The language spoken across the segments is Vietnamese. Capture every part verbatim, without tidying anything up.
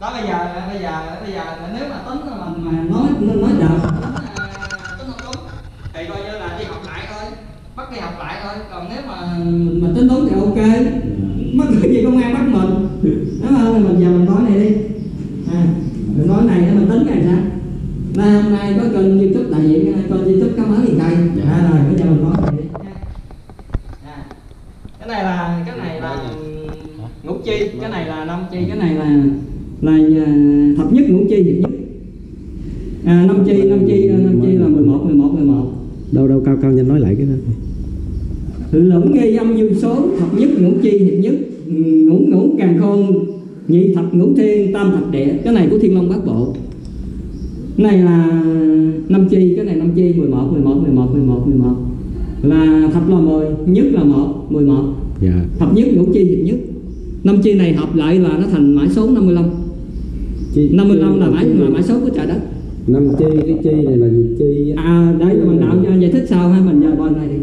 đó. Bây giờ bây giờ bây giờ nếu mà tính mà mà nói nói giờ tính không đúng thì coi như là đi học lại thôi, bắt đi học lại thôi. Còn nếu mà mình, mình tính đúng thì ok, mất cái gì công an bắt mình, đúng không? Mình giờ mình nói này đi, à, mình nói này để mình tính cái sao. Nay hôm nay có kênh YouTube đại diện kênh YouTube Khám Phá Miền Tây, à, rồi bây giờ mình nói này đi. À, cái này là cái này là ngũ chi, cái này là năm chi, cái này là là thập nhất ngũ chi hiệp nhất. À, năm chi năm chi năm chi là mười một mười một mười một. Đâu đâu cao cao nhanh nói lại cái đó. Lưỡng nghi âm dương số, thập nhất ngũ chi hiệp nhất, ngũ ngũ càn khôn, nhị thập ngũ thiên, tam thập địa. Cái này của Thiên Long Bát Bộ. Cái này là năm chi, cái này năm chi mười một mười một mười một mười một mười một. Là thập là mười, nhất là một, mười một. Dạ. Thập nhất ngũ chi hiệp nhất. Năm chi này hợp lại là nó thành mã số năm mươi lăm. Chi, năm mươi lăm chi, là mã là mã số của trời đất. Năm chi, cái chi này là gì chi? À đấy, mình đạo cho giải thích sau ha, mình giờ bên này đi.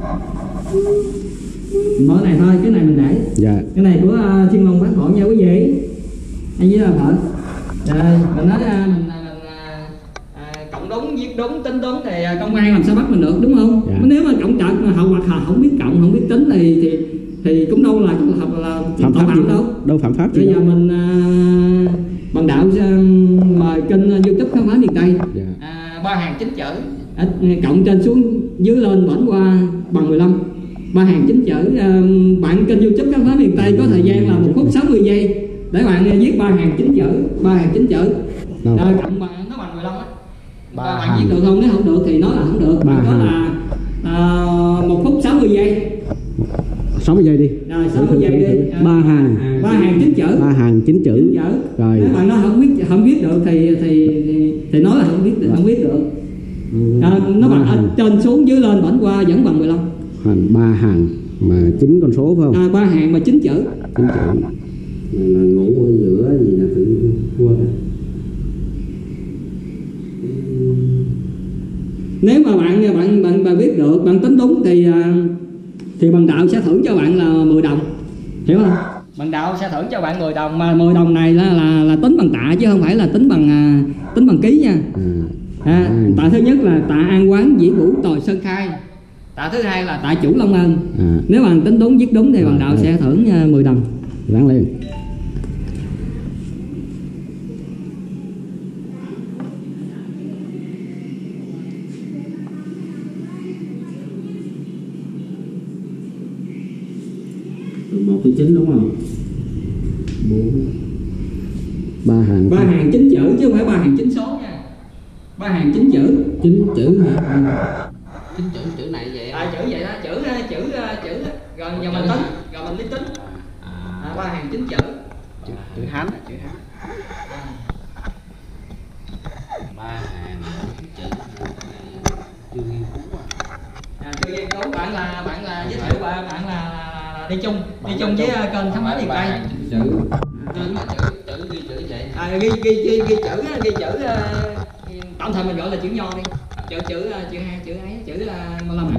Nói này thôi, cái này mình để. Dạ. Cái này của uh, Thiên Long Bát Bộ nha quý vị. Anh với là vợ. Rồi, mình nói uh, mình mình uh, cộng đúng, viết đúng, tính đúng thì uh, công an làm sao bắt mình được, đúng không? Dạ. Nếu mà cộng trật mà hậu hoặc không biết cộng, không biết tính thì thì thì cũng đâu là là, là phạm pháp phạm đâu. Đâu phạm pháp. Bây giờ mình uh, bằng đạo uh, mời kênh YouTube Khám Phá Miền Tây. Dạ. Uh, ba hàng chín chữ, uh, cộng trên xuống dưới lên vẫn qua bằng mười lăm. Ba hàng chính chữ. Uh, bạn kênh YouTube Khám Phá Miền Tây có thời gian là một phút sáu mươi giây để bạn viết ba hàng chính chữ, ba hàng chính chữ. Rồi cộng bằng nó bằng mười lăm á. Ba bạn viết được không? Nếu không được thì nói là không được. Ba đó là uh, một phút sáu mươi giây. sáu mươi giây đi. Rồi sáu mươi giây đi. Ba hàng. Ba hàng chính chữ. Ba hàng chính chữ. Chính chữ. Rồi. Nếu bạn nói không biết không biết được thì thì thì, thì nói là không biết được, không biết được. À, nó bằng à, trên xuống dưới lên vẫn qua vẫn bằng mười lăm. Hành ba hàng mà chín con số phải không? À, ba hàng mà chín chữ. Chín chữ. Là ngủ ở giữa gì là tự quên rồi. Nếu mà bạn bạn bạn bạn biết được, bạn tính đúng thì thì bằng đạo sẽ thưởng cho bạn là mười đồng. Hiểu không? Bằng đạo sẽ thưởng cho bạn mười đồng, mà mười đồng này là là, là tính bằng tạ chứ không phải là tính bằng tính bằng ký nha. À, à, tạ thứ nhất là tạ An Quán Dĩ Vũ Tồi Sơn Khai. Tạ thứ hai là tạ Chủ Long Ân. À. Nếu bạn tính đúng viết đúng thì bằng đạo sẽ thưởng mười đồng. Ráng lên. Một thứ chín đúng không? Bốn. Ba hàng. Ba hàng chính chữ chứ không phải ba hàng chính số nha. Ba hàng chính chữ. Chính chữ hả? Chính chữ chữ này vậy. À, chữ vậy đó, chữ chữ chữ rồi giờ mình tính, rồi mình đi tính. À, ba hàng chính chữ. Chữ, chữ Hán, chữ Hán. Ba hàng chính chữ. Chưa nghiên cứu à. À, chưa nghiên cứu. Bạn là bạn là giới thiệu bạn bạn là, là, là đi chung, đi chung với kênh Khám Phá Miền Tây. Chữ. Chữ chữ ghi chữ vậy. À, ghi ghi ghi ghi chữ ghi chữ tạm thời mình gọi là chữ nho đi. Chữ chữ chữ hai chữ ấy chữ là La Mã.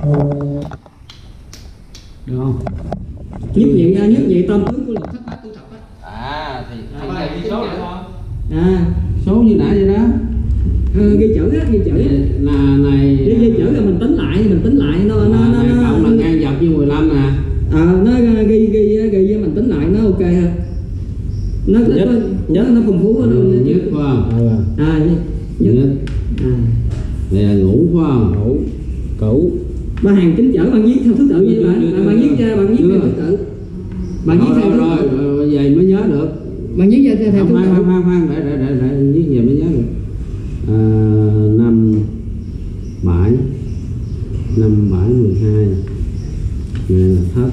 Được không? Nhất vị nhất vị tam tướng của luật thất bát tu thập á. À thì thì à, ghi số được không? À, số như nãy vậy đó. Ừ, ghi chữ á, ghi chữ là này ghi, ghi chữ rồi mình tính lại, mình tính lại nó nó nó nó cộng là ngang dọc như mười lăm nè. À, nó ghi ghi ghi với mình tính lại nó ok ha. Nó nó nhất, nó, nó phong phú hơn. Ừ, nhất phải không? À, nhất. Nhất. Nhất. À. Này là ngũ phải không? Ngũ. Cửu. Ba hàng chính chữ bạn viết theo thứ tự như vậy. Bạn bạn viết bạn viết theo thứ tự. Bạn viết theo thứ tự. Rồi về mới nhớ được. Bạn viết theo theo thứ tự. Khoan khoan khoan để để để để viết về mới nhớ được. À, năm bảy năm bảy mười hai này là thất,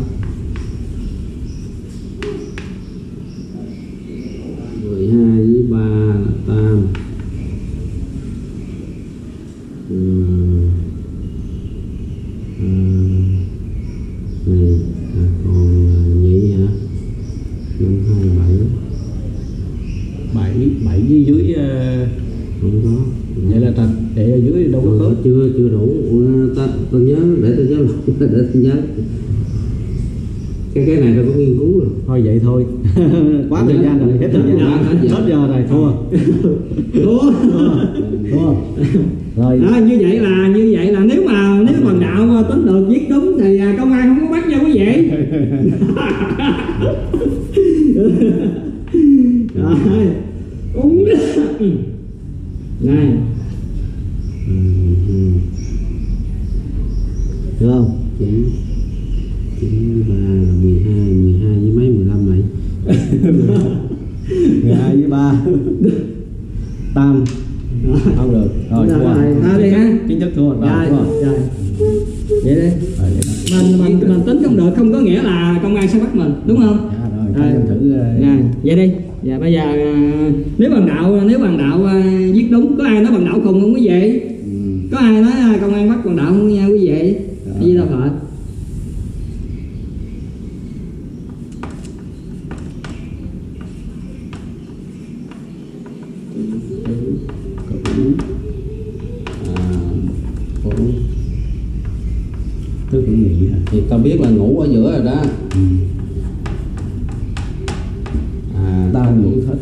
mười hai với ba là tam. Ừ. À, này à, còn nhị hả? Năm hai bảy bảy bảy dưới dưới uh... không có. Vậy là thật để ở dưới đâu có ừ, chưa chưa đủ. Ta tôi nhớ để tôi nhớ để tôi nhớ cái cái này tôi có nghiên cứu rồi. Thôi vậy thôi. Quá thời gian rồi, hết thời gian. Hết giờ này thua. Thua. Thua. Rồi. Đó, như vậy là như vậy là nếu mà nếu bằng đạo mà tính được viết đúng thì công an không có bắt nha quý vị. Rồi. Uống. Này. Được không? Chín chín ba mười hai mười hai với mấy mười lăm này. mười hai với ba. Tam. Không được. Rồi Rồi, thua. rồi, thôi đi ha. Chính thức thua. Rồi, Rồi, thua. rồi. Vậy đi. Rồi, vậy đó. Mình mình mình tính không được không có nghĩa là công an sẽ bắt mình, đúng không? Dạ, rồi, Rồi. cho em thử. uh, Rồi, vậy đi. Dạ bây giờ à, nếu bằng đạo nếu bằng đạo à, viết đúng, có ai nói bằng đạo khùng không quý vị? Ừ. Có ai nói à, công an bắt bằng đạo không nha quý vị? Gì đâu Phật. Tức cũng nghĩ thì tao biết là ngủ ở giữa rồi đó. Ừ. À, Ta ngủ thất.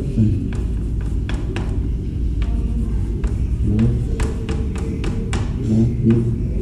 đó. Đó, biết.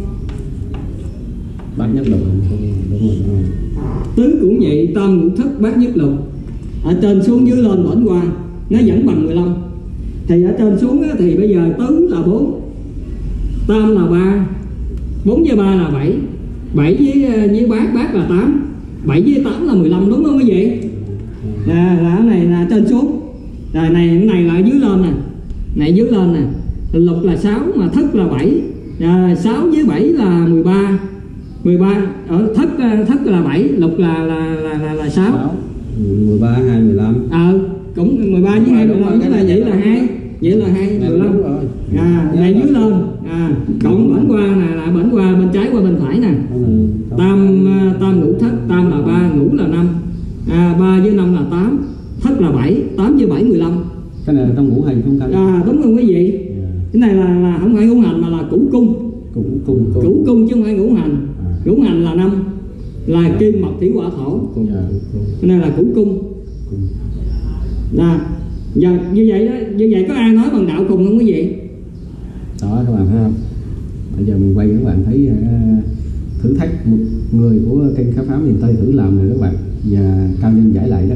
Bát nhất lục. Đúng rồi, đúng rồi. Tứ cũng vậy, tam ngũ thất bát nhất lục. Ở trên xuống dưới lên bển qua nó vẫn bằng mười lăm. Thì ở trên xuống á, thì bây giờ tứ là bốn, tam là ba, bốn với ba là bảy, bảy với với bát bát là tám, bảy với tám là mười lăm, đúng không quý vị? À, là cái này là trên xuống. Rồi này cái này là dưới lên nè. Này dưới lên nè. Lục là sáu mà thất là bảy. Rồi sáu với bảy là mười ba. mười ba ở thất thất là bảy, lục là là là là, là sáu. mười ba hai mười lăm. Ờ cũng mười ba với hai mười lăm cái là vậy là hai. Vậy là hai mười lăm. À này dưới lên. À cộng bển qua nè là bển qua bên trái qua bên phải nè. Tam tam ngũ thất, tam là ba, ngũ là năm. À ba với năm là tám, thất là bảy, tám với bảy mười lăm. Cái này là trong ngũ hành không cao. À đúng không quý vị? Cái này là là không phải ngũ hành mà là cửu cung. Cửu cung. Cửu cung chứ không phải ngũ hành. Ngũ hành là năm, là kim mộc thủy hỏa thổ. Cái này là cửu cung. Là giờ như vậy đó, như vậy có ai nói bằng đạo cùng không quý vị? Đó các bạn thấy không? Bây giờ mình quay các bạn thấy uh, thử thách một người của kênh khám phá miền Tây thử làm rồi các bạn, và Cao Nhân giải lại đó.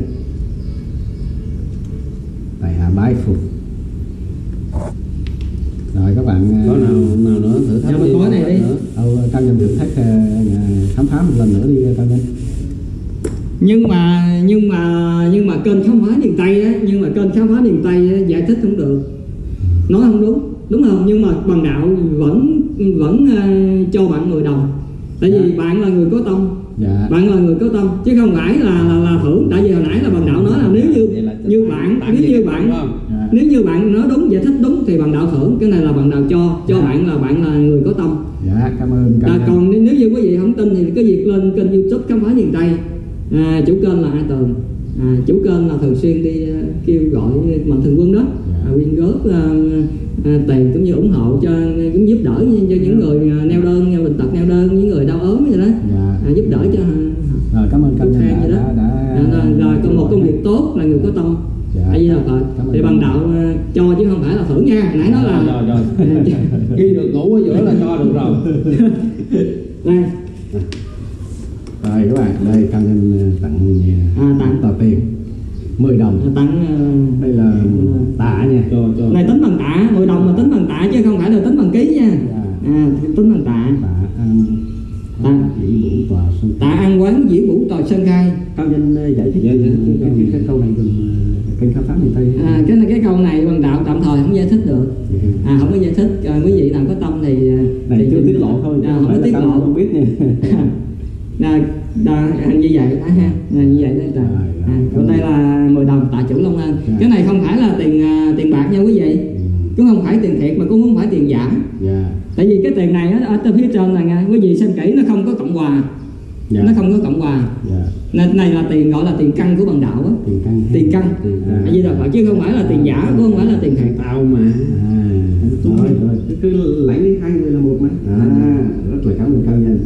Tại hạ bái phục. Rồi các bạn Có nào nào nữa thử thách Dạ, đi, có này đi. Đâu, Cao Nhân thử thách uh, khám phá một lần nữa đi Cao Nhân. Nhưng mà nhưng mà nhưng mà kênh khám phá miền Tây á, nhưng mà kênh khám phá miền Tây á, giải thích không được, nói không đúng, đúng không? Nhưng mà bằng đạo vẫn vẫn uh, cho bạn mười đồng, tại vì Dạ. bạn là người có tâm. Dạ. Bạn là người có tâm chứ không phải là là, là thưởng. Tại vì hồi nãy là bằng đạo nói là nếu như như bạn nếu như bạn Dạ. nếu như bạn nói đúng, giải thích đúng thì bằng đạo thưởng. Cái này là bằng đạo cho cho Dạ. bạn là bạn là người có tâm. Dạ, cảm ơn Cao À, Nhân. còn nếu, nếu như quý vị không tin thì có việc lên kênh YouTube khám phá miền Tây. À, chủ kênh là A Tường. À, chủ kênh là thường xuyên đi uh, kêu gọi mạnh thường quân đó. À, quyên góp uh, uh, tiền cũng như ủng hộ cho, cũng giúp đỡ cho những người uh, neo đơn, bệnh tật neo đơn, những người đau ốm vậy đó. Dạ. À, giúp đỡ cho uh, Rồi cảm ơn Cao Nhân vậy đã, đó. đã, đã, À, rồi còn một công việc tốt là người có tâm. Dạ. Tại vì là Phật Cảm ơn thì bằng đạo uh, cho chứ không phải là thưởng nha. Nãy nói là rồi rồi. Khi được ngủ ở giữa là cho được rồi. đây. Rồi các bạn, đây Cao Nhân tặng mình À, tặng. tờ tiền mười đồng. À, tặng uh, Đây là tạ nha. Cho cho. này tính bằng tạ, mười đồng mà tính bằng tạ chứ không phải là tính bằng ký nha. Dạ. À, tính bằng tạ. Tạ ăn Tạ. dĩ vũ tòa xuân. Tạ ăn quán dĩ vũ tòa sơn khai. Cao Nhân giải thích Dạ, dạ, cái, cái, cái, cái câu này dùng kênh khám phá miền Tây. À, cái này cái câu này bằng đạo tạm thời không giải thích được. À, không có giải thích. À, quý vị nào có tâm thì Này thì chưa tiết lộ thôi. À, không có tiết lộ. Không biết nha. Là, là, như vậy đó ha. Là như vậy đó. Là. À, còn đây là mười đồng tạ chủ Long An. Cái này không phải là tiền uh, tiền bạc nha quý vị. Cũng không phải tiền thiệt mà cũng không phải tiền giả. Dạ. Tại vì cái tiền này á, ở phía trên này nha, quý vị xem kỹ nó không có cộng hòa. Dạ. Nó không có cộng hòa. Dạ. Nên này là tiền gọi là tiền căn của bằng đạo á. Tiền căn. Tiền căn. Tiền À, như là vậy chứ không phải là tiền giả, cũng không phải là tiền thiệt. Tao mà. À, rồi, rồi. Cứ lãnh đi, hai người là một mà. À, rất là cảm ơn Cao Nhân.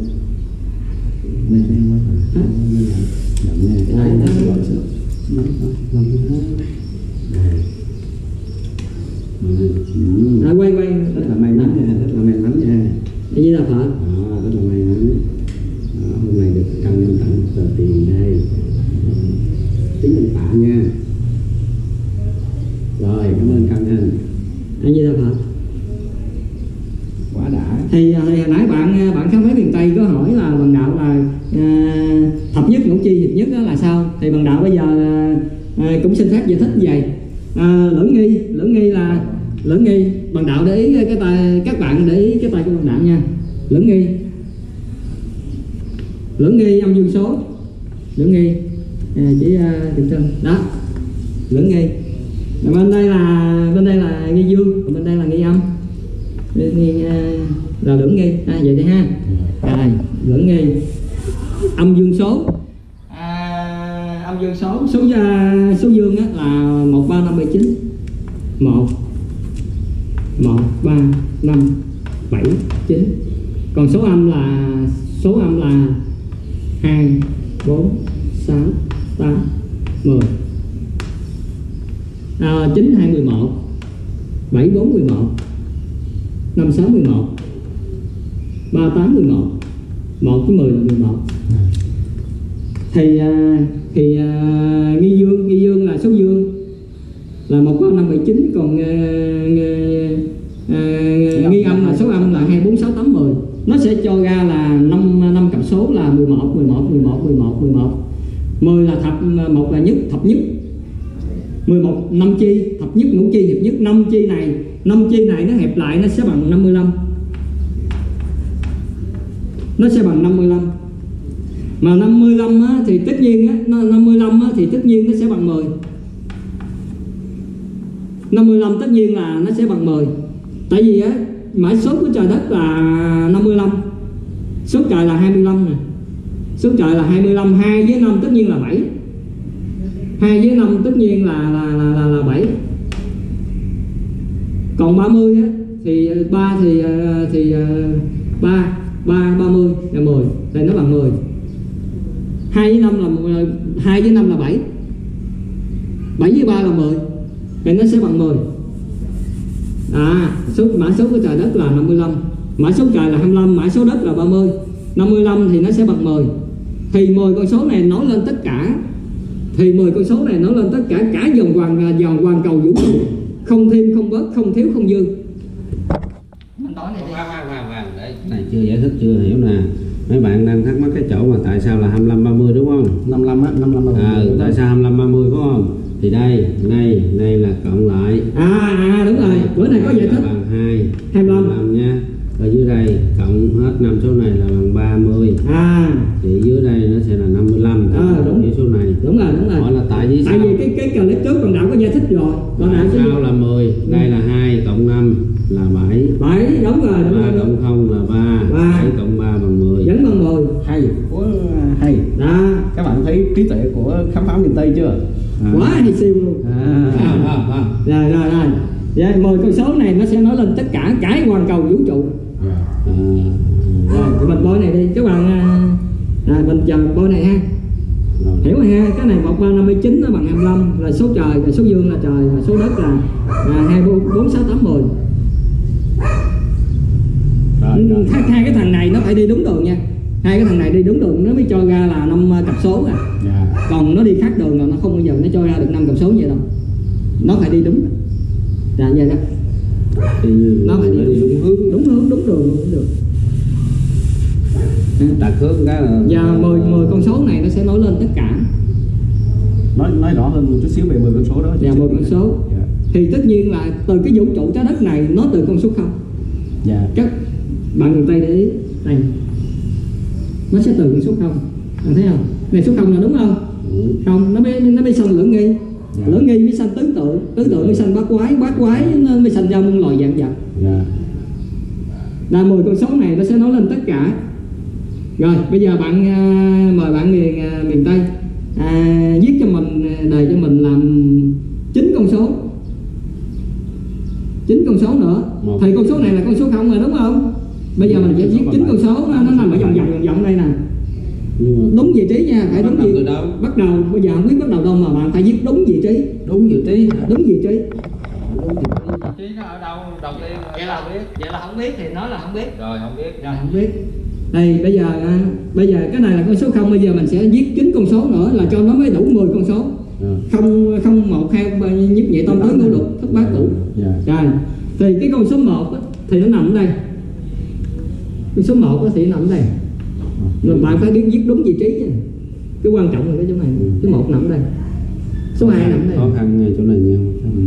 Đây xem quá. Nhận nha. Đây, đó. Đây. Ừ. À, quay quay Rất là may mắn nha, rất là may mắn nha. A Di Đà Phật. Đó, rất là may mắn. Đó, hôm nay được cao nhân tặng một tờ tiền đây. Tính mình tạ nha. Rồi, cảm ơn cao nhân. A Di Đà Phật. Quá đã. Thì, thì hồi nãy bạn bạn khám phá miền Tây có hỏi là bằng đạo là à, thập nhất ngũ chi hiệp nhất đó là sao? Thì bằng đạo bây giờ à, cũng xin phép giải thích như vậy. À, lưỡng nghi, lưỡng nghi là lưỡng nghi bằng đạo để ý cái tay, các bạn để ý cái tay của bằng đạo nha. Lưỡng nghi, lưỡng nghi âm dương số, lưỡng nghi à, chỉ uh, tượng trưng đó, lưỡng nghi. Bên đây là bên đây là nghi dương, còn bên đây là nghi âm. Nghi, uh, là lưỡng nghi à, vậy đi ha. Rồi lưỡng nghi âm dương số à, âm dương số số uh, số dương á, là một ba năm bảy chín, một một ba năm bảy chín, còn số âm là số âm là hai bốn sáu tám mười, à, chín hai mười một, bảy bốn mười một, năm sáu mười một, ba tám mười một, một với mười là mười một. Thì thì uh, nghi dương nghi dương là số dương là một ba năm bảy chín, còn uh, uh, nghi âm là số âm là hai bốn sáu tám mười. Nó sẽ cho ra là năm năm cặp số là mười một mười một mười một mười một mười một. mười là thập, một là nhất, thập nhất. mười một năm chi, thập nhất ngũ chi hiệp nhất. Năm chi này, năm chi này nó hẹp lại nó sẽ bằng năm mươi lăm. Nó sẽ bằng năm mươi lăm. Mà năm mươi lăm á, thì tất nhiên á, năm mươi lăm á, thì tất nhiên nó sẽ bằng mười. năm mươi lăm tất nhiên là nó sẽ bằng mười. Tại vì á, mã số của trời đất là năm mươi lăm, số trời là hai mươi lăm nè, số trời là hai mươi lăm, hai với năm tất nhiên là bảy, hai với năm tất nhiên là là là là, là bảy. Còn ba mươi á, thì ba thì thì ba ba ba mươi là mười, thì nó bằng mười. Hai với năm là hai với năm là bảy, bảy với ba là mười, thì nó sẽ bằng mười. À, số mã số của trời đất là năm mươi lăm, mã số trời là hai mươi lăm, mã số đất là ba mươi. năm mươi lăm thì nó sẽ bằng mười. Thì mười con số này nói lên tất cả. Thì mười con số này nói lên tất cả cả vòng hoàn vòng hoàn cầu vũ trụ, không thêm không bớt, không thiếu không dư. Khoan khoan khoan khoan để Này chưa giải thích, chưa hiểu nè. Mấy bạn đang thắc mắc cái chỗ mà tại sao là hai mươi lăm ba mươi đúng không? năm mươi lăm á, năm mươi lăm À, tại sao hai mươi lăm ba mươi phải không? Thì đây, đây, đây là cộng lại. À, à đúng rồi, bữa này có giải thích. Bằng hai, hai mươi lăm nha. Ở dưới đây cộng hết năm số này là bằng ba mươi. À, Thì dưới đây nó sẽ là năm mươi lăm. À, đúng. Với số này. đúng rồi, đúng rồi. Hỏi là tại vì sao? Tại vì cái cái clip trước bằng đạo có giải thích rồi. Bằng đạo Tại sao là mười, đây là hai cộng năm là bảy. bảy, đúng rồi, đúng ba rồi. cộng không là ba, Ba. bảy cộng ba bằng mười. Vẫn bằng mười. hay của hay Đó, các bạn thấy trí tuệ của khám phá miền Tây chưa? À. quá hay siêu luôn. À, à, à, à. Rồi rồi rồi. Vậy mười con số này nó sẽ nói lên tất cả cái hoàn cầu vũ trụ. À. Rồi, tụi mình bôi này đi các bạn. À, mình chờ bôi này ha. Rồi. Hiểu rồi ha, cái này một ba năm mươi chín nó bằng hai mươi lăm là số trời, là số dương là trời, và số đất là, là hai bốn sáu tám mười. Rồi, rồi. Hai, hai cái thằng này nó phải đi đúng đường nha. Hai cái thằng này đi đúng đường nó mới cho ra là năm cặp số à. Dạ. Còn nó đi khác đường là nó không bao giờ nó cho ra được năm cặp số vậy đâu. Nó phải đi đúng. Là vậy đó. Thì Nó phải đi đi đúng hướng. Đúng hướng, đúng đường, đúng đường. Đặt hướng cái là Và mười mười con số này nó sẽ nói lên tất cả. nói nói rõ hơn một chút xíu về mười con số đó. Và mười con số. Dạ. Thì tất nhiên là từ cái vũ trụ trái đất này nó từ con số không. Dạ. Các bạn người Tây để ý đây, nó sẽ từ con số không. Bạn thấy không? Này số không là đúng không? Ừ. Không, nó mới nó mới sanh lưỡng nghi. Dạ. Lưỡng nghi mới sanh tứ tượng, tứ tượng mới sanh bát quái, bát quái nó mới sanh ra muôn loài vạn vật. Dạ. Là mười con số này nó sẽ nói lên tất cả. Rồi bây giờ bạn à, mời bạn miền à, miền Tây à, viết cho mình, đề cho mình làm chín con số, chín con số nữa. Một. Thì con số này là con số không rồi đúng không? Bây giờ mình sẽ viết chín con số, nó, nó nằm ở vòng vòng vòng vòng đây nè. Nhưng mà Đúng vị trí nha, phải Bắt đúng đầu vị từ đâu? Bắt đầu, bây giờ không biết bắt đầu đâu mà bạn phải viết đúng vị trí. đúng vị trí hả? Đúng vị trí. vị trí nó ở đâu đầu tiên Vậy là biết, vậy là không biết thì nói là không biết. rồi không biết. Rồi không biết. Đây bây giờ à, bây giờ cái này là con số không, bây giờ mình sẽ viết chín con số nữa là cho nó mới đủ mười con số. Dạ. Không không một hai nhất nhị tam tứ ngũ lục thất bát cửu. Dạ. Rồi thì cái con số một á, thì nó nằm ở đây. Con số một á, thì nó nằm ở đây. Rồi bạn phải biết viết đúng vị trí nha. Cái quan trọng là cái chỗ này. Cái một nằm ở đây. Số hai nằm ở đây. Khó khăn ngay chỗ này nhiều. Ừ.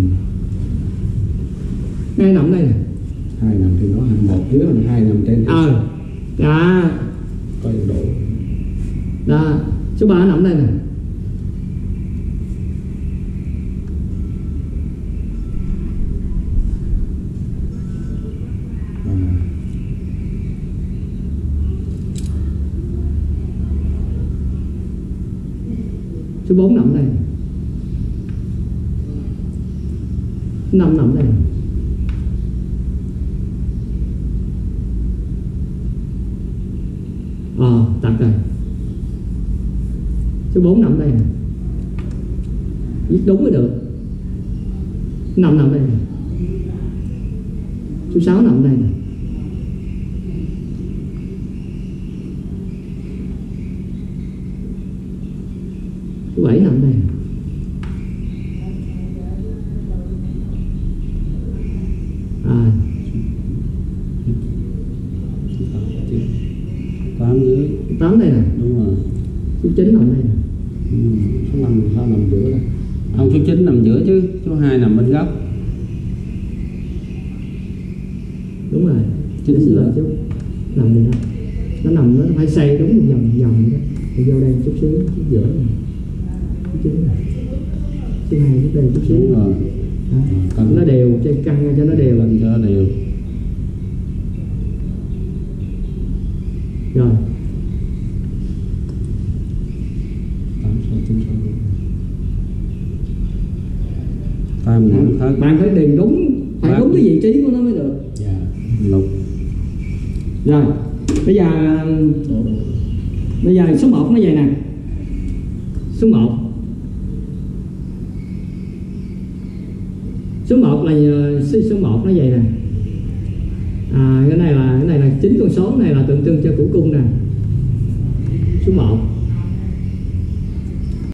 Hai nằm ở đây nè. Hai nằm trên đó, một dưới là hai nằm trên. Ờ. Đó. Coi độ. Đó. Số ba nằm ở đây nè. Số bốn nằm đây. năm nằm đây. Ờ, tắt rồi. Số bốn nằm đây nè. Viết đúng mới được. năm nằm đây nè. Số sáu nằm đây nè. Số bảy nằm đây. À. Tám dưới. tám đây nè. Đúng rồi. Số chín nằm đây nè. Ừ. Số năm sao nằm giữa đây? Không, số chín nằm giữa chứ, số hai nằm bên góc. Đúng rồi. Chín Chín giữa. lên chút. Nằm đây đó. Nó nằm nó phải xoay đúng một vòng vòng vậy đó. Thì vô đây chút xíu, chút giữa này. Số chín này. Số hai chút đây chút xíu. Đúng rồi. Đó. Nó đều, cho căng ra cho nó đều. Lên cho nó đều. Rồi. Tám số chín số. Tam ngũ thất. Bạn phải điền đúng, phải Bát. đúng cái vị trí của nó mới được. Dạ. Lục. Rồi, bây giờ bây giờ số một nó vậy nè. Số một. Số một là số một nó vậy nè. À, cái này là cái này là chín con số này là tượng trưng cho củ cung nè. Số một.